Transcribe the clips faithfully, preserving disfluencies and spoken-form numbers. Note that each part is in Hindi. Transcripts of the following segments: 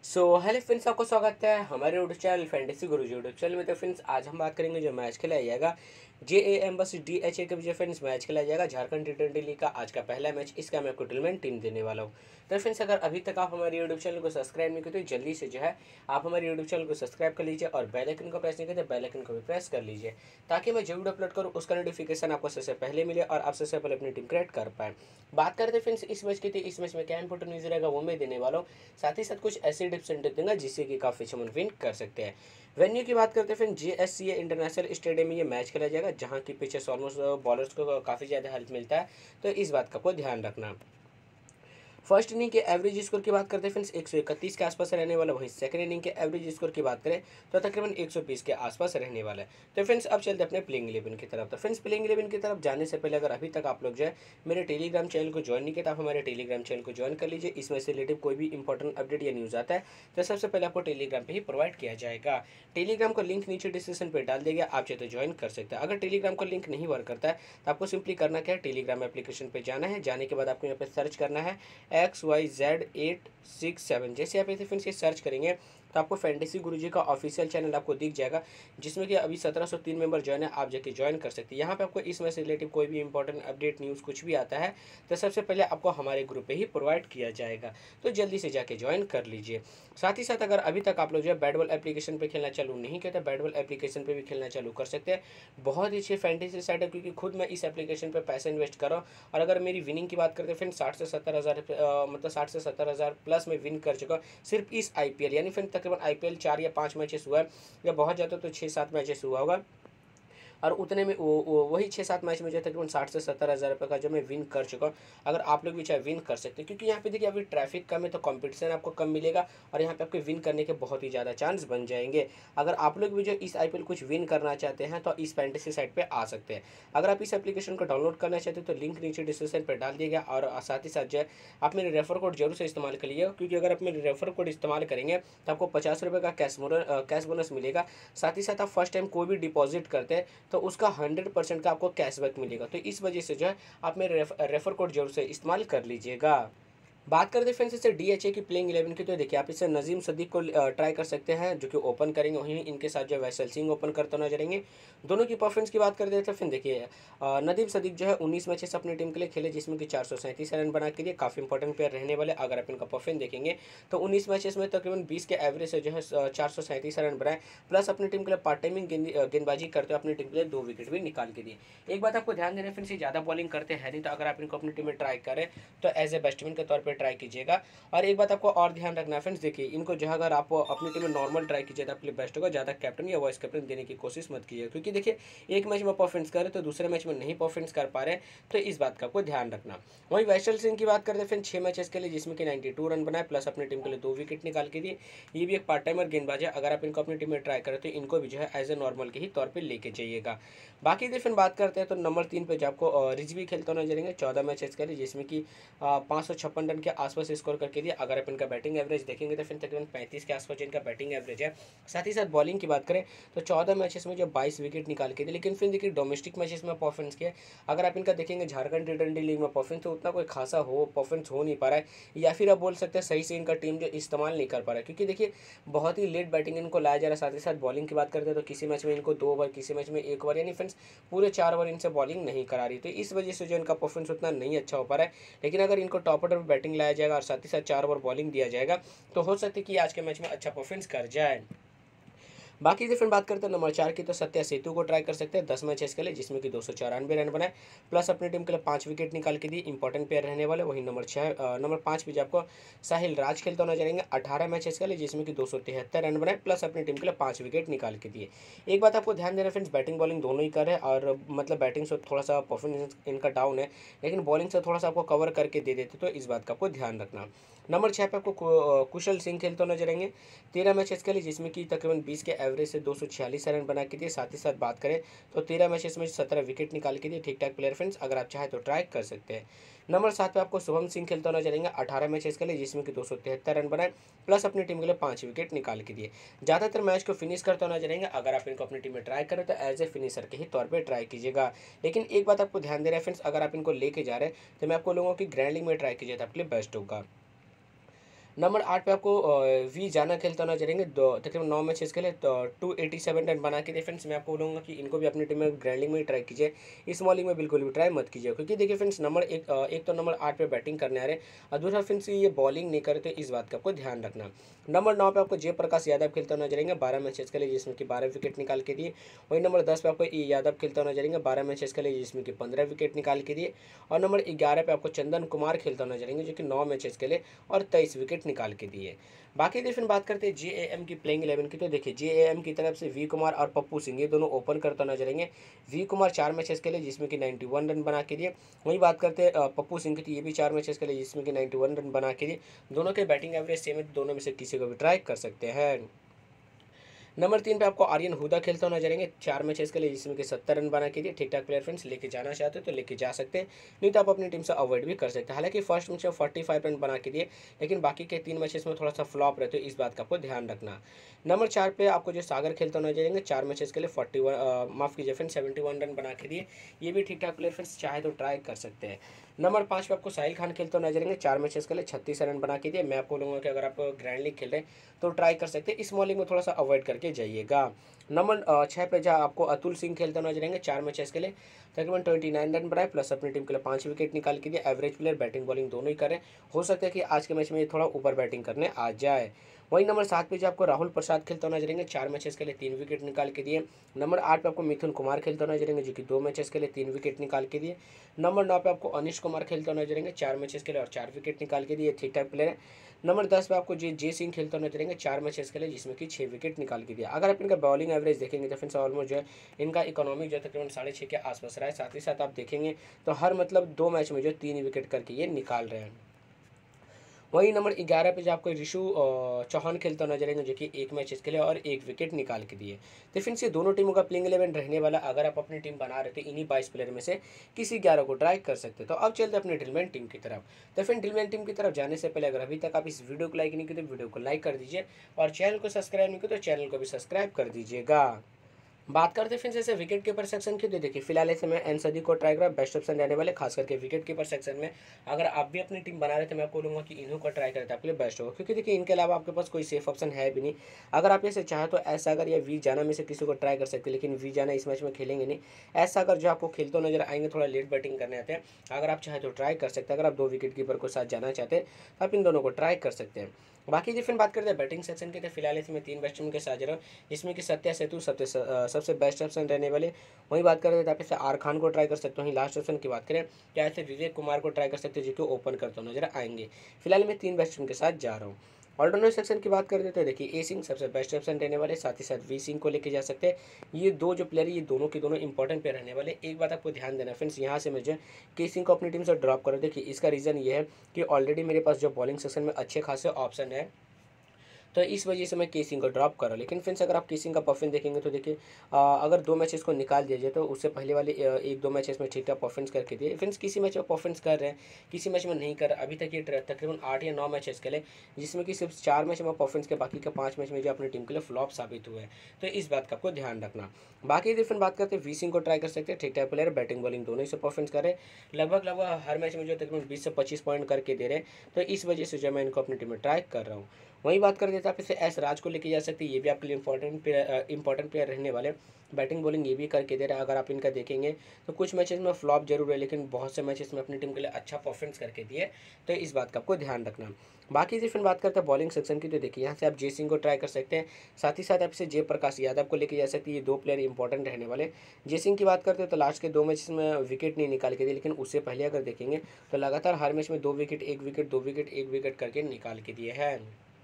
सो हेलो फ्रेंड्स, आपको स्वागत है हमारे YouTube channel fantasy Guruji YouTube channel में। तो फ्रेंड्स आज हम बात करेंगे जो मैच खेला जाएगा जे ए एम बस डी एच ए का जो फ्रेंड्स मैच खेला जाएगा झारखंड टी ट्वेंटी लीग का आज का पहला मैच। इसका मैं आपको टूर्नामेंट टीम देने वाला हूँ। तो फ्रेंड्स अगर अभी तक आप हमारे यूट्यूब चैनल को सब्सक्राइब नहीं किए तो जल्दी से जो है आप हमारे यूट्यूब चैनल को सब्सक्राइब कर लीजिए और बेल आइकन को प्रेस नहीं करते बेल आइकन को भी प्रेस कर लीजिए ताकि मैं जो वीडियो अपलोड करूँ उसका नोटिफिकेशन आपको सबसे पहले मिले और आप सबसे पहले अपनी टीम क्रिएट कर पाए। बात करते हैं फ्रेंड्स इस मैच की, थी इस मैच में क्या इंपोर्टेंट न्यूज़ रहेगा वो मैं देने वाला हूँ। साथ ही साथ कुछ ऐसे टिप्स एंड ट्रिक दूंगा जिससे कि काफ़ी अच्छा विन कर सकते हैं। वेन्यू की बात करते हैं फिर J S C A international stadium में ये मैच खेला जाएगा जहां की पिचेस ऑलमोस्ट बॉलर्स को काफ़ी ज़्यादा हेल्प मिलता है, तो इस बात का आपको ध्यान रखना। फर्स्ट इनिंग के एवरेज स्कोर की बात करते हैं फ्रेंड्स एक सौ इकतीस के आसपास रहने वाला। वहीं सेकंड इनिंग के एवरेज स्कोर की बात करें तो तकरीबन एक सौ बीस के आसपास रहने वाला है। तो फ्रेंड्स अब चलते हैं अपने प्लेइंग इलेवन की तरफ। तो फ्रेंड्स प्लेइंग इलेवन की तरफ जाने से पहले अगर अभी तक आप लोग जो है मेरे टेलीग्राम चैनल को ज्वाइन नहीं किया तो आप हमारे टेलीग्राम चैनल को ज्वाइन कर लीजिए। इसमें से रिलेटिव कोई भी इंपॉर्टेंट अपडेट या न्यूज़ आता है तो सबसे पहले आपको टेलीग्राम पर ही प्रोवाइड किया जाएगा। टेलीग्राम का लिंक नीचे डिस्क्रिप्शन पर डाल देगा, आप चाहे तो ज्वाइन कर सकते हैं। अगर टेलीग्राम का लिंक नहीं वर्क करता है तो आपको सिंपली करना क्या है, टेलीग्राम एप्लीकेशन पर जाना है। जाने के बाद आपको यहाँ पर सर्च करना है X Y Z eight six seven. जैसे आप ऐसे फ्रेंड्स ये सर्च करेंगे तो आपको फैंटेसी गुरुजी का ऑफिशियल चैनल आपको दिख जाएगा जिसमें कि अभी सत्रह सौ तीन मेंबर ज्वाइन है, आप जाके ज्वाइन कर सकते हैं। यहाँ पे आपको इस मैच से रिलेटिव कोई भी इंपॉर्टेंट अपडेट न्यूज़ कुछ भी आता है तो सबसे पहले आपको हमारे ग्रुप पे ही प्रोवाइड किया जाएगा, तो जल्दी से जाके ज्वाइन कर लीजिए। साथ ही साथ अगर अभी तक आप लोग जो है बैट बॉल एप्लीकेशन पे खेलना चालू नहीं किया तो बैट बॉल एप्लीकेशन पे भी खेलना चालू कर सकते हैं। बहुत ही अच्छी फैंटेसी साइट है क्योंकि खुद मैं इस एप्लीकेशन पे पैसे इन्वेस्ट कर रहा हूँ और अगर मेरी विनिंग की बात करते हैं फ्रेंड साठ से सत्तर हज़ार मतलब साठ से सत्तर हज़ार प्लस में विन कर चुका हूँ सिर्फ इस आई पी एल। यानी फ्रेंड तकरीबन आई पी एल चार या पाँच मैचेस हुआ है या बहुत ज़्यादा तो छः सात मैचेस हुआ होगा और उतने में वो, वो वही छः सात मैच में जो है तकरीबन साठ से सत्तर हज़ार रुपये का जो मैं विन कर चुका हूँ। अगर आप लोग भी चाहे विन कर सकते हैं क्योंकि यहाँ पे देखिए अभी ट्रैफिक कम है तो कंपटीशन आपको कम मिलेगा और यहाँ पे आपके विन करने के बहुत ही ज़्यादा चांस बन जाएंगे। अगर आप लोग भी जो इस आई पी एल कुछ विन करना चाहते हैं तो इस फैंटेसी साइट पर आ सकते हैं। अगर आप इस एप्लीकेशन को डाउनलोड करना चाहते हैं तो लिंक नीचे डिस्क्रिप्शन पर डाल दिया गया और साथ ही साथ जो है आप मेरे रेफर कोड जरूर से इस्तेमाल करिएगा क्योंकि अगर आप मेरे रेफर कोड इस्तेमाल करेंगे तो आपको पचास रुपये का कैश कैश बोनस मिलेगा। साथ ही साथ आप फर्स्ट टाइम कोई भी डिपॉजिट करते हैं तो उसका हंड्रेड परसेंट का आपको कैशबैक मिलेगा, तो इस वजह से जो है आप मेरे रेफर कोड जरूर से इस्तेमाल कर लीजिएगा। बात करते हैं फ्रेंड्स इससे डी एच ए की प्लेइंग इलेवन की, तो देखिए आप इससे नजीम सदीक को ट्राई कर सकते हैं जो कि ओपन करेंगे, वहीं इनके साथ जो वैसल सिंह ओपन करते नजर आएंगे। दोनों की परफॉर्मेंस की बात करते हैं तो फिर देखिए नदीम सदीक जो है उन्नीस मैचेस अपनी टीम के लिए खेले जिसमें कि चार सौ सैंतीस रन बना के लिए काफ़ी इंपॉर्टेंट प्लेयर रहने वाले। अगर आप इनका परफॉर्मेंस देखेंगे तो उन्नीस मैचेस में तकरीबन बीस के एवरेज से जो है चार सौ सैंतीस रन बनाए, प्लस अपनी टीम के लिए पार्ट टाइमिंग गेंदबाजी करते हुए अपनी टीम के लिए दो विकेट भी निकाल के दिए। एक बात आपको ध्यान देना फ्रेंड्स, ज़्यादा बॉलिंग करते हैं नहीं, तो अगर आप इनको अपनी टीम में ट्राई करें तो एज ए बैट्समैन के तौर पर ट्राई कीजिएगा। और एक बात आपको और ध्यान रखना है फ्रेंड्स, देखिए इनको जो अगर आप अपनी टीम में नॉर्मल ट्राई कीजिए तो आपके लिए बेस्ट होगा। ज़्यादा कैप्टन या वाइस कैप्टन देने की कोशिश मत कीजिए क्योंकि देखिए एक मैच में परफॉर्मेंस कर रहे तो दूसरे मैच में नहीं परफॉर्मेंस कर पा रहे, तो इस बात का आपको ध्यान रखना। वहीं वैशल सिंह की बात करते हैं फ्रेंड्स छः मैचेस के लिए जिसमें कि नाइन्टी टू रन बनाए, प्लस अपनी टीम के लिए दो विकेट निकाल के दिए। ये भी एक पार्ट टाइमर गेंदबाज है, अगर आप इनको अपनी टीम में ट्राई करें तो इनको भी जो है एज ए नॉर्मल के ही तौर पर लेके जाइएगा। बाकी फिर बात करते हैं तो नंबर तीन पे जो आपको रिजवी खेलते हुए नजर आएंगे चौदह मैचेस के लिए जिसमें कि पाँच सौ छप्पन रन के आसपास स्कोर करके दिया। अगर आप इनका बैटिंग एवरेज देखेंगे तो फिर तकरीबन पैंतीस के आसपास जिनका बैटिंग एवरेज है। साथ ही साथ बॉलिंग की बात करें तो चौदह मैचेस में जो बाईस विकेट निकाल के थे, लेकिन फिर देखिए डोमेस्टिक मैचेस में परफॉर्मेंस किया। अगर आप इनका देखेंगे झारखंड टी ट्वेंटी लीग में परफॉर्मेंस तो उतना कोई खासा हो परफॉर्मेंस हो नहीं पा रहा है, या फिर आप बोल सकते हैं सही से इनका टीम जो इस्तेमाल नहीं कर पा रहा है क्योंकि देखिए बहुत ही लेट बैटिंग इनको लाया जा रहा है। साथ ही साथ बॉलिंग की बात करते हैं तो किसी मैच में इनको दो ओवर, किसी मैच में एक ओवर, यानी फ्रेंड्स पूरे चार ओवर इनसे बॉलिंग नहीं करा रही, तो इस वजह से जो इनका परफॉर्मेंस उतना नहीं अच्छा हो पा रहा है। लेकिन अगर इनको टॉप ऑर्डर पर बैटिंग लाया जाएगा और साथ ही साथ चार ओवर बॉलिंग दिया जाएगा तो हो सकता है कि आज के मैच में अच्छा परफॉर्मेंस कर जाए। बाकी फिर बात करते हैं नंबर चार की, तो सत्या सेतु को ट्राई कर सकते हैं दस मैचेस के लिए जिसमें कि दो सौ चौरानवे रन बनाए, प्लस अपनी टीम के लिए पाँच विकेट निकाल के दिए, इंपॉर्टेंट प्लेयर रहने वाले। वहीं नंबर छः नंबर पाँच पे आपको साहिल राज खेलते हुए नजर आएंगे अठारह मैचेस के लिए जिसमें कि दो सौ तिहत्तर रन बनाए, प्लस अपनी टीम के लिए पाँच विकेट निकाल के दिए। एक बात आपको ध्यान देना फ्रेंड्स, बैटिंग बॉलिंग दोनों ही कर है और मतलब बैटिंग से थोड़ा सा परफॉर्मेंस इनका डाउन है लेकिन बॉलिंग से थोड़ा सा आपको कवर करके दे देते, तो इस बात का आपको ध्यान रखना। नंबर छः पे आपको कुशल सिंह खेलते हुए नजर आएंगे तेरह मैचेस के लिए जिसमें कि तकरीबन बीस के एवरेज से दो सौ छियालीस रन बना के दिए। साथ ही साथ बात करें तो तेरह मैचेस में सत्रह विकेट निकाल के दिए, ठीक ठाक प्लेयर फ्रेंड्स, अगर आप चाहें तो ट्राई कर सकते हैं। नंबर सात पे आपको शुभम सिंह खेलते हुए नजर आएंगे अठारह मैचेस के लिए जिसमें कि दो सौ तिहत्तर रन बनाए, प्लस अपनी टीम के लिए पाँच विकेट निकाल के दिए। ज़्यादातर मैच को फिनिश करते हुए नजर आएंगे, अगर आप इनको अपनी टीम में ट्राई करें तो एज ए फिनिशर के ही तौर पर ट्राई कीजिएगा। लेकिन एक बात आपको ध्यान देना है फ्रेंड्स, अगर आप इनको लेके जा रहे हैं तो मैं आपको लोगों की ग्रैंड लीग में ट्राई कीजिए तो आपके लिए बेस्ट होगा। नंबर आठ पे आपको अ, वी जाना खेलता हुआ नजर आएंगे, दो तकरीबन नौ मैचेस के लिए तो टू एटी सेवन रन बना के दिए फ्रेंड्स। मैं आपको बोलूँगा कि इनको भी अपनी टीम में ग्रैंड लीग में ही ट्राई कीजिए, स्मॉल लीग में बिल्कुल भी ट्राई मत कीजिए, क्योंकि देखिए फ्रेंड्स नंबर एक अ, एक तो नंबर आठ पे बैटिंग करने आ रहे हैं और दूसरा फ्रेंड्स ये बॉलिंग नहीं करते, इस बात का आपको ध्यान रखना। नंबर नौ पे आपको जयप्रकाश यादव खेलता हुआ नजर आएंगे बारह मैचेस के लिए, जिसमें कि बारह विकेट निकाल के दिए। वही नंबर दस पे आपको ई यादव खेलता हुआ नजर आएंगे बारह मैचेस के लिए, जिसमें कि पंद्रह विकेट निकाल के दिए। और नंबर ग्यारह पे आपको चंदन कुमार खेलता हुआ नजर आएंगे, जो कि नौ मैचेस के लिए और तेईस विकेट निकाल के दिए। बाकी देखिए फिर बात करते हैं जे ए एम की प्लेइंग इलेवन की, तो देखिए जे ए एम की तरफ से वी कुमार और पप्पू सिंह ये दोनों ओपन करता नजर आएंगे। वी कुमार चार मैचेस के लिए, जिसमें कि नाइन्टी वन रन बना के दिए। वही बात करते हैं अ, पप्पू सिंह की, तो ये भी चार मैचेस के लिए, जिसमें कि नाइन्टी वन रन बना के दिए। दोनों के बैटिंग एवरेज सेम है, दोनों में से किसी को भी ट्राई कर सकते हैं। नंबर तीन पे आपको आर्यन हुदा खेलता हुआ नजर आएंगे चार मैचेस के लिए, जिसमें कि सत्तर रन बना के दिए। ठीक ठाक प्लेयर फ्रेंड्स, लेके जाना चाहते हो तो लेके जा सकते हैं, नहीं तो आप अपनी टीम से अवॉइड भी कर सकते हैं। हालांकि फर्स्ट मैच में फोर्टी फाइव रन बना के दिए, लेकिन बाकी के तीन मैचेस में थोड़ा सा फ्लॉप रहते, इस बात का आपको ध्यान रखना। नंबर चार पे आपको जो सागर खेलता हुआ नजर आएंगे चार मैचेस के लिए फोर्टी वन माफ कीजिए फ्रेंड्स सेवेंटी वन रन बना के दिए। ये भी ठीक ठाक प्लेयर फ्रेंड्स, चाहे तो ट्राई कर सकते हैं। नंबर पाँच पे आपको साहिल खान खेलते हुए नजर आएंगे चार मैचेस के लिए, छत्तीस रन बना के दिए। मैं आपको बोलूँगा कि अगर आप ग्रैंड लीग खेल रहे हैं तो ट्राई कर सकते हैं, स्मॉल लीग में थोड़ा सा अवॉइड करके जाइएगा। नंबर छः पे जहाँ आपको अतुल सिंह खेलते हुए नजर आएंगे चार मैचेस के लिए, तकरीबन ट्वेंटी नाइन रन बनाए, प्लस अपनी टीम के लिए पाँच विकेट निकाल के दिए। एवरेज प्लेयर, बैटिंग बॉलिंग दोनों ही करें, हो सकता है कि आज के मैच में ये थोड़ा ऊपर बैटिंग करने आ जाए। वही नंबर सात पे जो आपको राहुल प्रसाद खेलते हुए नजर आएंगे चार मैचेस के लिए, तीन विकेट निकाल के दिए। नंबर आठ पे आपको मिथुन कुमार खेलते हुए नजर आएंगे, जो कि दो मैचेस के लिए तीन विकेट निकाल के दिए। नंबर नौ पे आपको अनिश कुमार खेलते हुए नजर आएंगे चार मैचेस के लिए और चार विकेट निकाल के दिए, ठीक ठाक प्लेयर है। नंबर दस पे आपको जे जे सिंह खेलते हुए नजर आएंगे चार मैचेस के लिए, जिसमें कि छः विकेट निकाल के दिया। अगर आप इनका बॉलिंग एवरेज देखेंगे तो फिर ऑलमोस्ट जो है इनका इकोनॉमिक जो है तकरीबन साढ़े छः के आसपास रहा है। साथ ही साथ आप देखेंगे तो हर मतलब दो मैच में जो तीन विकेट करके ये निकाल रहे हैं। वही नंबर ग्यारह पे जो आपको ऋषु अ, चौहान खेलता हुआ नजर आएंगे, जो कि एक मैच इसके लिए और एक विकेट निकाल के दिए। तो फिर से दोनों टीमों का प्लेइंग इलेवन रहने वाला, अगर आप अपनी टीम बना रहे थे इन्हीं बाईस प्लेयर में से किसी ग्यारह को ट्राई कर सकते। तो अब चलते अपनी ड्रीलमैन टीम की तरफ। तो फिर ड्रीलमैन टीम की तरफ जाने से पहले अगर अभी तक आप इस वीडियो को लाइक नहीं किए तो वीडियो को लाइक कर दीजिए, और चैनल को सब्सक्राइब नहीं किया तो चैनल को भी सब्सक्राइब कर दीजिएगा। बात करते हैं फिर जैसे विकेट कीपर सेक्शन की, तो देखिए फिलहाल ऐसे मैं एन सदी को ट्राई करा, बेस्ट ऑप्शन रहने वाले, खास करके विकेट कीपर सेक्शन में। अगर आप भी अपनी टीम बना रहे थे मैं आपको बोलूँगा कि इन्हों को ट्राई करते आपके लिए बेस्ट होगा, क्योंकि देखिए इनके अलावा आपके पास कोई सेफ ऑप्शन है भी नहीं। अगर आप ऐसे चाहे तो एस सागर या वी जाना में से किसी को ट्राई कर सकते हैं, लेकिन वी जाना इस मैच में खेलेंगे नहीं। एस सागर जो आपको खेलते नजर आएंगे, थोड़ा लेट बैटिंग करने आते हैं, अगर आप चाहे तो ट्राई कर सकते हैं। अगर आप दो विकेट कीपर को साथ जाना चाहते हैं तो आप इन दोनों को ट्राई कर सकते हैं। बाकी जी फिर बात करते हैं बैटिंग सेक्शन की, तो फिलहाल इसमें तीन बैट्समैन के साथ जा रहा हूँ, जिसमें कि सत्या सेतु सबसे सबसे बेस्ट ऑप्शन रहने वाले। वही बात करें तो आप इसे आर खान को ट्राई कर सकते हो। लास्ट ऑप्शन की बात करें तो ऐसे विवेक कुमार को ट्राई कर सकते हैं, जो कि ओपन करते हुए नजर आएंगे। फिलहाल मैं तीन बैट्समैन के साथ जा रहा हूँ। ऑलराउंडर सेक्शन की बात करते तो देखिए ए सिंह सबसे बेस्ट ऑप्शन रहने वाले, साथ ही साथ वी सिंह को लेके जा सकते हैं। ये दो जो प्लेयर ये दोनों के दोनों इंपॉर्टेंट प्लेयर रहने वाले। एक बात आपको ध्यान देना फ्रेंड्स, यहाँ से मुझे के सिंह को अपनी टीम से ड्रॉप करो। देखिए इसका रीज़न ये है कि ऑलरेडी मेरे पास जो बॉलिंग सेक्शन में अच्छे खासे ऑप्शन है, तो इस वजह से मैं के सिंह को ड्रॉप कर रहा हूँ। लेकिन फ्रेंड्स अगर आप के सिंह का परफॉर्मेंस देखेंगे तो देखिए अगर दो मैचेस को निकाल दिया जाए तो उससे पहले वाले एक दो मैचेस में ठीक ठाक परफॉर्मेंस करके दिए। फ्रेंड्स किसी मैच में परफॉर्मेंस कर रहे हैं, किसी मैच में नहीं कर रहे। अभी तक ये तकरीबन आठ या नौ मैचेस के लिए, जिसमें कि सिर्फ चार मैच में परफॉर्मेंस के, बाकी के पाँच मैच में जो अपनी टीम के लिए फ्लॉप साबित हुए हैं। तो इस बात का आपको ध्यान रखना। बाकी यदि फिर बात करते हैं वी सिंह को ट्राई कर सकते हैं, ठीक ठाक प्लेयर, बैटिंग बॉलिंग दोनों ही से परफॉर्मेंस कर रहे हैं, लगभग लगभग हर मैच में जो तकरीबन बीस से पच्चीस पॉइंट करके दे रहे हैं। तो इस वजह से जो मैं इनको अपनी टीम में ट्राई कर रहा हूँ। वही बात कर देते आप इसे एस राज को लेके जा सकते हैं, ये भी आपके लिए इंपॉर्टेंट प्लेयर इंपॉर्टेंट प्लेयर रहने वाले। बैटिंग बॉलिंग ये भी करके दे रहा है। अगर आप इनका देखेंगे तो कुछ मैचेस में फ्लॉप जरूर है, लेकिन बहुत से मैचेस में अपनी टीम के लिए अच्छा परफॉर्मेंस करके दिए। तो इस बात का आपको ध्यान रखना। बाकी जी फिर बात करते हैं बॉलिंग सेक्शन की, तो देखिए यहाँ से आप जय सिंह को ट्राई कर सकते हैं, साथ ही साथ आप इसे जयप्रकाश यादव को लेके जा सकते हैं। ये दो प्लेयर इंपॉर्टेंट रहने वाले। जय सिंह की बात करते हैं तो लास्ट के दो मैचेस में विकेट नहीं निकाल के दिए, लेकिन उससे पहले अगर देखेंगे तो लगातार हर मैच में दो विकेट एक विकेट दो विकेट एक विकेट करके निकाल के दिए हैं।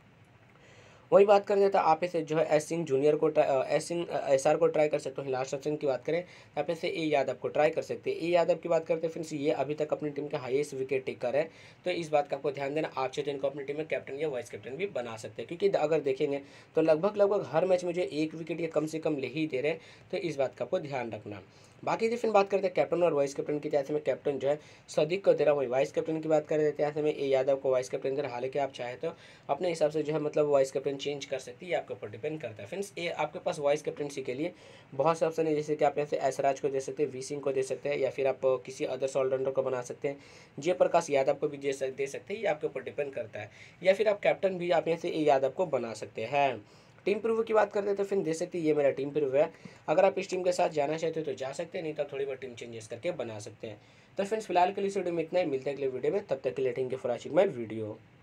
वही बात करें तो आप इसे जो है एस सिंह जूनियर को एस सिंह एस आर को ट्राई कर सकते हो। लास्ट ऑप्शन की बात करें आप इसे ए यादव को ट्राई कर सकते हैं। ए यादव की बात करते हैं फ्रेंड्स, ये अभी तक अपनी टीम के हाईएस्ट विकेट टेकर है। तो इस बात का आपको ध्यान देना। आप चाहे तो इनको अपनी टीम में कैप्टन या वाइस कैप्टन भी बना सकते हैं, क्योंकि अगर देखेंगे तो लगभग लगभग हर मैच में जो एक विकेट ये कम से कम ले ही दे रहे हैं। तो इस बात का आपको ध्यान रखना। बाकी थी फिर बात करते हैं कैप्टन और वाइस कैप्टन की। जैसे में कैप्टन जो है सदीक को दे रहा, वही वाइस कैप्टन की बात कर देते हैं। ऐसे में ए यादव को वाइस कैप्टन दे रहा, हालांकि आप चाहे तो अपने हिसाब से जो है मतलब वाइस कैप्टन चेंज कर सकती है, आपके ऊपर डिपेंड करता है फ्रेंड्स। ये आपके पास वाइस कैप्टनसी के लिए बहुत से ऑप्शन है, जैसे कि आप यहाँ से ऐशराज को दे सकते हैं, वी सिंह को दे सकते हैं, या फिर आप किसी अदर्स ऑलराउंडर को बना सकते हैं, जयप्रकाश यादव को भी दे सकते हैं, ये आपके ऊपर डिपेंड करता है। या फिर आप कैप्टन भी आप यहाँ से ए यादव को बना सकते हैं। टीम प्रीव्यू की बात करते हैं तो फिर दे सकती है, ये मेरा टीम प्रीव्यू है। अगर आप इस टीम के साथ जाना चाहते हो तो जा सकते हैं, नहीं तो थोड़ी बहुत टीम चेंजेस करके बना सकते हैं। तो फ्रेंड्स फिलहाल के लिए इस वीडियो में इतना ही, मिलते हैं अगले वीडियो में, तब तक के लिए thank you for watching my video.